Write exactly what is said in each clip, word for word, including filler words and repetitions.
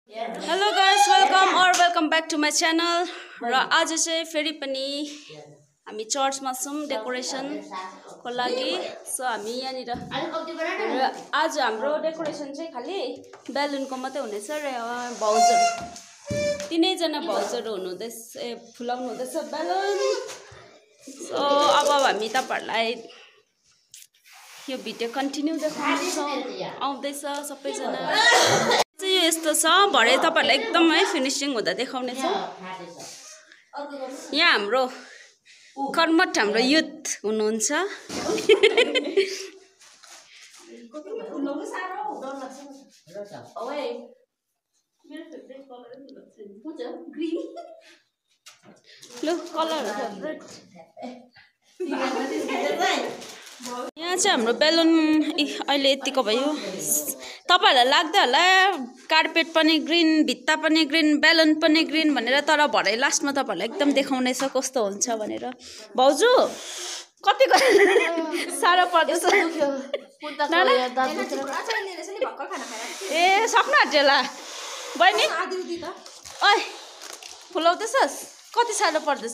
Hello guys, welcome or welcome back to my channel. र आज चाहिँ फेरि पनि हामी चर्चमा छौं डेकोरेसन को लागि. सो हामी यहाँ निर आज हाम्रो डेकोरेसन चाहिँ खाली बेलुनको मात्रै हुनेछ र भाउजू तीनै जना भाउजूहरु हुनुहुँदैछ फुलाउनु हुँदैछ बेलुन. सो अब हामी तपाईहरुलाई यो भिडियो कन्टिन्यू देखाउँछौं. आउँदैछ सबैजना. यो यस्तो छ भरे तपाईहरुलाई एकदमै फिनिशिङ हुँदा देखाउने छौं. यहाँ हाम्रो कर्मठ हाम्रो युथ हुनुहुन्छ. लु कलर फेभरेट यहाँ चाहिँ हाम्रो बेलुन अहिले यतिको भयो. तपाईहरुलाई लाग्दै होला कार्पेट पनि ग्रीन भित्ता पनि ग्रीन बेलुन पनि ग्रीन भनेर, तर भरे लास्टमा तपाईहरुलाई एकदम देखाउने छ कस्तो हुन्छ भनेर. भाउजू कतिको साह्रो पर्दैछ ए सक्नु आँट्यो होला बहिनी. ओइ फुलाउँदैछस् कति साह्रो पर्दैछ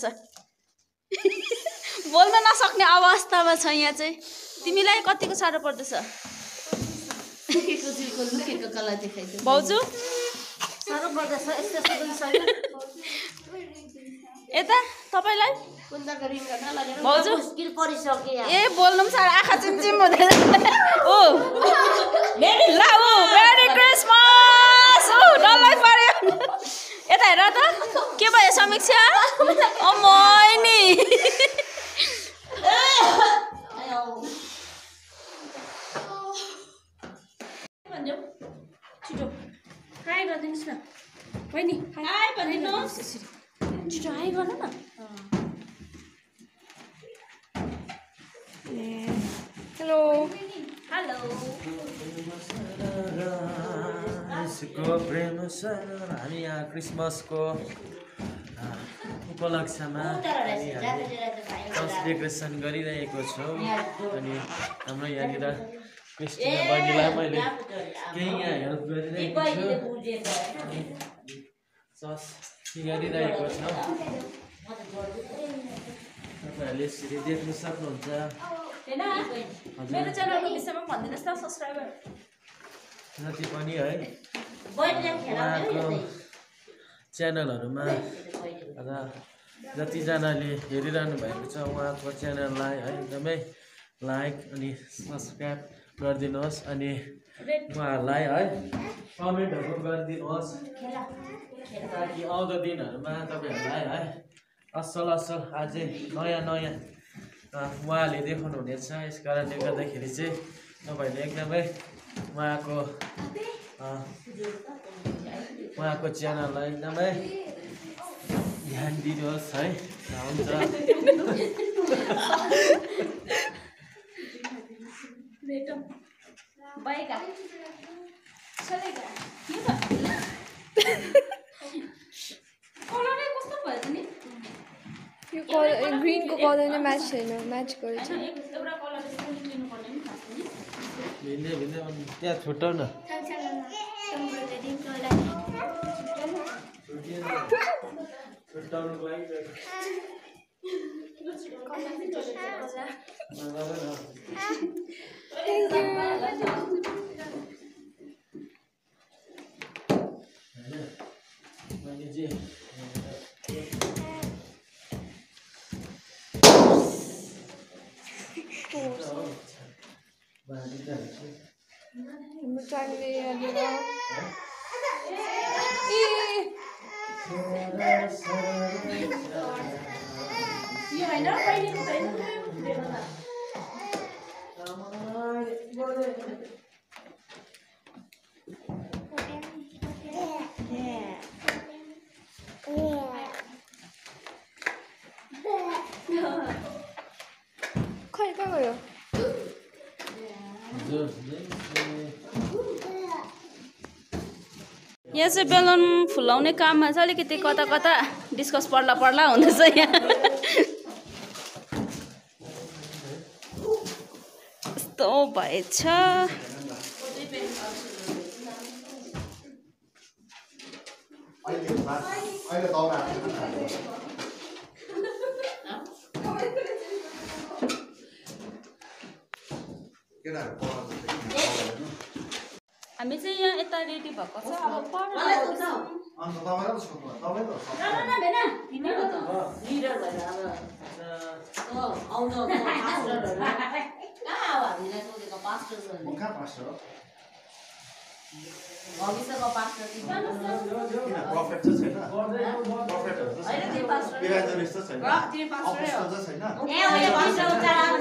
बोल्न नसक्ने अवस्थामा छ यहाँ चाहिँ. तिमीलाई कतिको साह्रो पर्दैछ भाउजू? साह्रो पर्दैछ यता तपाईलाई भाउजू ए बोल्नु पनि साह्रो आँखा चिमचिम हुँदैन. ओ ला ओ मेरी क्रिसमस. ओ डल्लै पर्यो. यता हेर त के भयो समीक्षा? अम्मै नि छिटो हाई गरिदिनुहोस् न बहिनी. हाई भनिदिनुहोस् छिटो हाई गर्नु न. हेलो हेलो प्रेम हामी यहाँ क्रिसमसको उपलक्ष्यमा डेकोरेसन गरिरहेको छौँ. अनि हाम्रो यहाँनिर क्रिस्टिना बहिनीलाई मैले केही यहाँ हेल्प गरिरहेको छु. गरिरहेको छ तपाईँहरूले यसरी देख्न सक्नुहुन्छ. मेरो च्यानलको विषयमा भनिदिनुहोस् न सब्स्क्राइबर जति पनि है उहाँको च्यानलहरूमा र जतिजनाले हेरिरहनु भएको छ उहाँको च्यानललाई है एकदमै लाइक अनि सब्सक्राइब गरिदिनुहोस्. अनि उहाँहरूलाई है कमेन्टहरू गरिदिनुहोस् ताकि आउँदो दिनहरूमा तपाईँहरूलाई है असल असल अझै नयाँ नयाँ उहाँले देखाउनु हुनेछ. यस कारणले गर्दाखेरि चाहिँ तपाईँहरूले एकदमै उहाँको उहाँको च्यानललाई एकदमै ध्यान दिनुहोस् है. हुन्छ बाइका चलेगा कलरै कस्तो भयो नि यो कलर ग्रीनको कलर नै म्याच छैन म्याच गरेछ. एउटा कलर चाहिँ लिनु पर्ने नि खास नि भिन्दै भिन्दै त्यहाँ छुट्याउ न छुट्याउनुको लागि हाम्रो टाइमले यहाँनिर यो हैन पहिलेको छैन खै कहाँ गयो? यहाँ चाहिँ बेलुन फुलाउने काममा चाहिँ अलिकति कता कता डिस्कस पर्ला पर्ला हुँदैछ यहाँ. यस्तो भएछ. अहिले अहिले दाउरा हामी चाहिँ यहाँ यता रेडी भएको छ अब पर अन्त तपाईहरु सोध्नु तपाईहरु लिडर भएर अब ओ आउनु पास्टरहरु कहाँ हो हामीलाई सोधेको पास्टरहरु कहाँ पास्टर हो भविष्यको पास्टर किन प्रफेट चाहिँ छैन प्रफेटहरु चाहिँ हैन त्यो पास्टर इभान्जलिस्ट चाहिँ छैन र तिमी पास्टरै हो अपोस्टल चाहिँ छैन ए हो यो पास्टर उच्चार आउँछ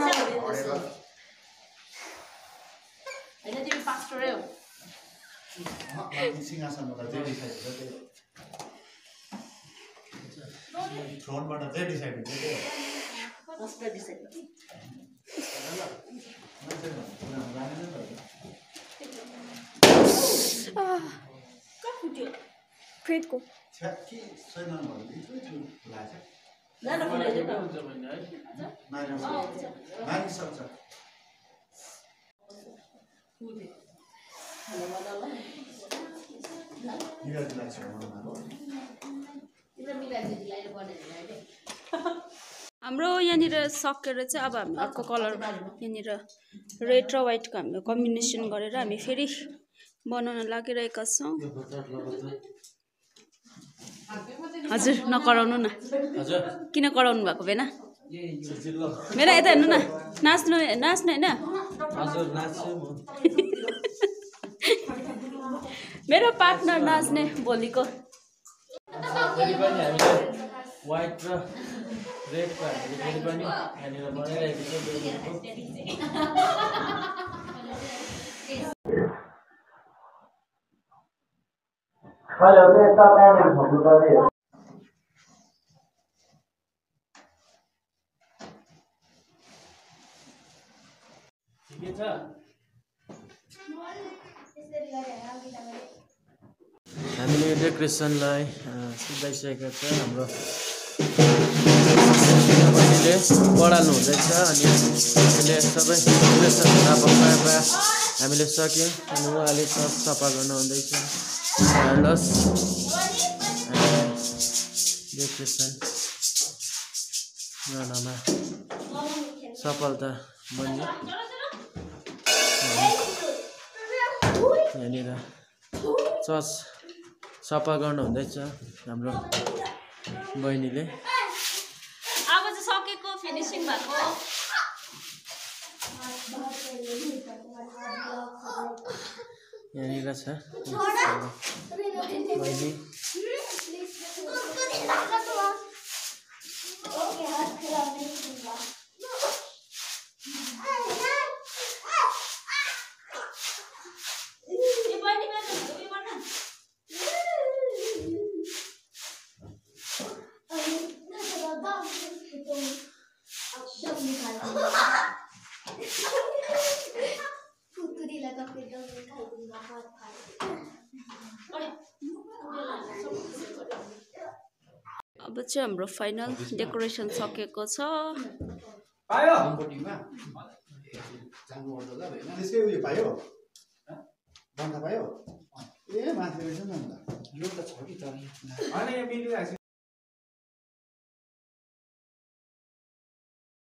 हैन तिमी पास्टरै हो सिंहासनमा त जे डिसाइड हुन्छ त्यही हो थ्रोनबाट जे डिसाइड हुन्छ त्यही हो पास्टर डिसाइड फेदको छ्याकी छैन भन्दै लाग्छ जान पुऱ्याइदियो त हुन्छ भने है मानिसक्छ हेलो मदल मिलाइ लाग्छ मलाई तिम्रो मिलाइदियो दिलाइले पर्दैन हैन हाम्रो यहाँनिर सकेर चाहिँ अब हामी अर्को कलर यहाँनिर रेड र व्हाइटको हामीले कम्बिनेसन गरेर हामी फेरि बनाउन लागिरहेका छौँ हजुर नकराउनु न हजुर किन कराउनु भएको भेना जिल्लो भेना यता हेर्नु न नाच्नु नाच्नु होइन हजुर नाच्छु म मेरो पार्टनर नाच्ने भोलिको फेरि पनि हामीले व्हाइट र रेडको हामीले फेरि पनि यहाँनिर बनाइरहेको छ बेलुनको हेलो यता प्यानल भन्नु पर्ने ठिकै छ हामीले डेकोरेसनलाई सिद्धाइसकेको छ हाम्रो बहिनीले पढाल्नु हुँदैछ अनि हामीले सबै डेकोरेसन अब प्रायः प्रायः हामीले सक्यौँ अनि उहाँले सब सफा गर्न हुँदैछ हेर्नुहोस् डेकोरेसन गर्नमा सफलता बन्यो यहाँनिर चर्च सफा गर्नु हुँदैछ हाम्रो बहिनीले अब चाहिँ सकेको फिनिसिङ भएको यहाँनिर छ बहिनी अब चाहिँ हाम्रो फाइनल डेकोरेसन सकेको छ पायो त्यसकै उयो पायो बन्द पायो ए माथि रहेछ नि अन्त यो त छ कि तर